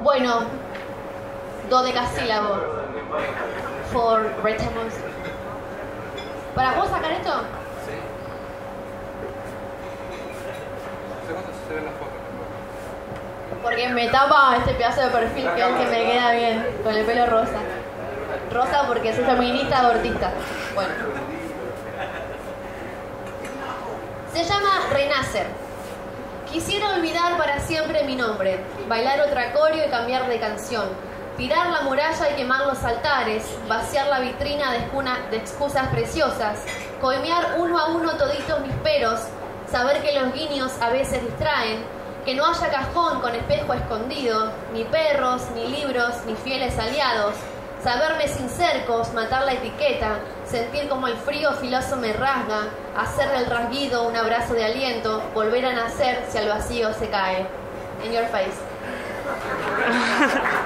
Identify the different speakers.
Speaker 1: Bueno, dodecasílabo. For rectangles. ¿Para vos sacar esto?
Speaker 2: Sí. ¿Cuándo se ven las fotos?
Speaker 1: Porque me tapa este pedazo de perfil que es el que me queda bien, con el pelo rosa. Rosa porque soy feminista abortista. Bueno. Se llama Renacer. Quisiera olvidar para siempre mi nombre, bailar otro acorio y cambiar de canción, tirar la muralla y quemar los altares, vaciar la vitrina de excusas preciosas, coimear uno a uno toditos mis peros, saber que los guiños a veces distraen, que no haya cajón con espejo escondido, ni perros, ni libros, ni fieles aliados, saberme sin cercos, matar la etiqueta, sentir como el frío filoso me rasga, hacer del rasguido un abrazo de aliento, volver a nacer si al vacío se cae. In your face.